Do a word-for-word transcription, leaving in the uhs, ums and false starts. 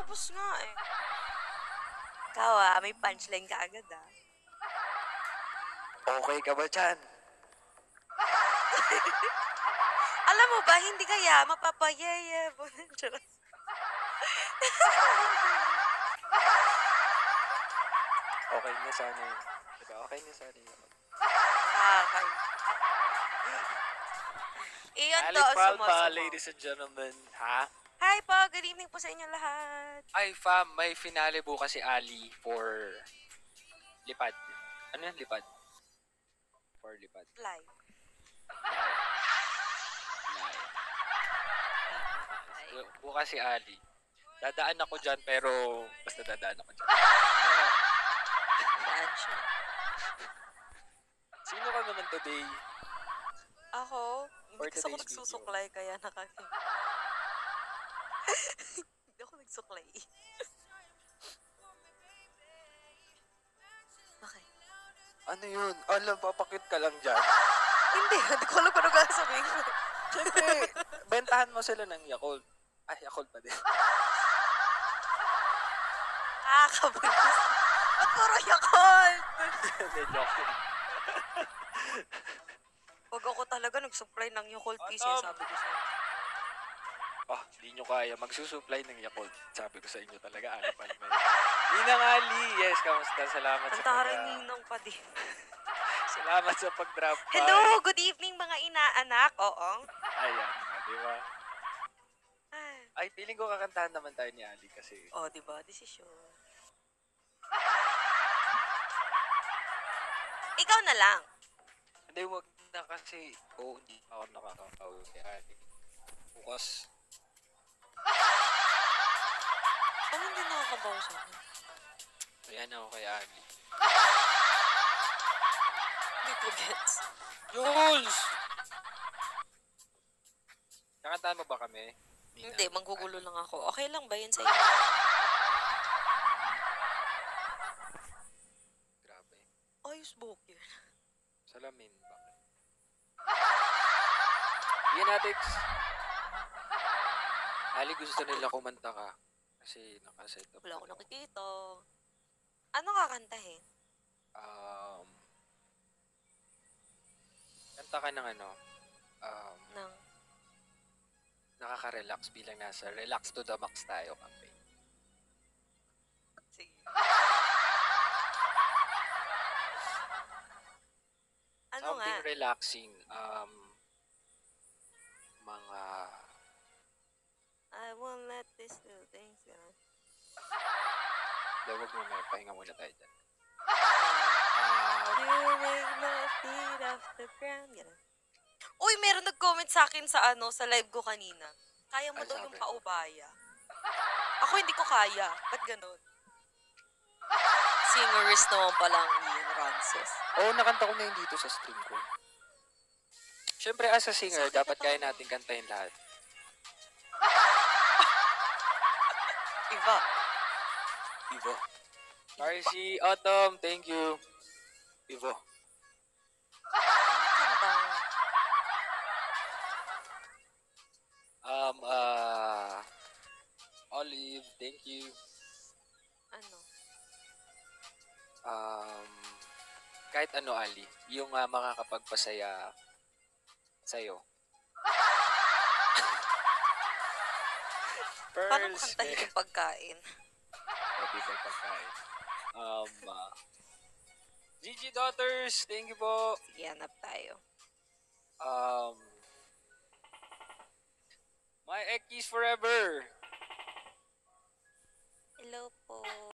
Kakatapos nga eh. Ikaw ah, may punchline ka agad ah. Okay ka ba dyan? Alam mo ba, hindi kaya mapapayeye. Charot. Okay na sana yun. Diba? Okay na sana yun. Nakakay. Iyon to Ali ang Palma, sumusubok. ladies and gentlemen. Ha? Hi po, good evening po sa inyo lahat. Ay, fam, may finale bukas si Ali for Lipad. Ano yan, Lipad? For Lipad. Fly. Live. Live. Bukas si Ali. Dadaan ako dyan, pero basta dadaan ako dyan. Saan siya? Sino ka naman today? Ako? Hindi For kasi ako today's nagsusuklay, kaya nakaki... Hindi ako nagsuklay. Okay. Ano yun? Alam, papakit ka lang dyan. Hindi, hindi ko alam kung ano gagawin ko. Siyempre, bentahan mo sila ng Yakult. Ay, Yakult pa din. Nakakabulis. Ba't puro Yakult? Hindi, joke. Pag ako talaga nag-supply ng Yakult P C, Atom! sabi ko sa'yo. Oh, di nyo kaya magsusupply ng Yakult. Sabi ko sa inyo talaga, Ali Palma. Ninang Ali, yes, kamusta? Salamat Ang sa taray pag- ninong pa din. Salamat sa pag-drop by. Hello, good evening mga inaanak. Oo. Ayan, ah, di ba? Ay, Ay, feeling ko kakantahan naman tayo ni Ali kasi. oh, di ba? Desisyon. Ikaw na lang. Hindi, wag na kasi. Oo, oh, hindi pa ako nakakakawi kay Ali. Bukas. Ano hindi nakakabaw sa akin? Ayan ako kay Ali. Hindi ko gets. Jules! Kakantahan mo ba kami? Hindi, manggugulo lang ako. Okay lang ba yun sa inyo? Grabe. Ayos buhok yun. Salamin. Bakit? Yanatics. Ali, gusto nila kumanta ka. Kasi nakaset up. Wala ako nila. nakikita. Ano kakantahin? Um, kanta ka ng ano, um, Nang, nakaka-relax bilang nasa relax to the max tayo campaign. sige. Ano nga? Something relaxing. Um, mga... I won't let this do things, you know. Dawag mo na, pahinga muna tayo dyan. You make my feet off the ground, you know. Uy, meron nag-comment sa akin sa ano, sa live ko kanina. Kaya mo Ano daw sabi? yung paubaya. Ako hindi ko kaya. Ba't ganun? Singerist naman pala ang Ian Francis. Oo, oh, nakanta ko na yun dito sa stream ko. Siyempre, as a singer, Sakit dapat na kaya to. natin kantahin lahat. Iba. Ivo. Marcy, Autumn, thank you. Ivo. Ano kanta? Um, uh, Olive, thank you. Ano? Um, kahit ano, Ali, yung uh, makakapagpasaya sa'yo. Paano Pearls, makantahin eh. yung pagkain? Pwede ba pagkain? Um, uh, G G Daughters, thank you po. Sige, hanap tayo. Um, My Ekis Forever. Hello po.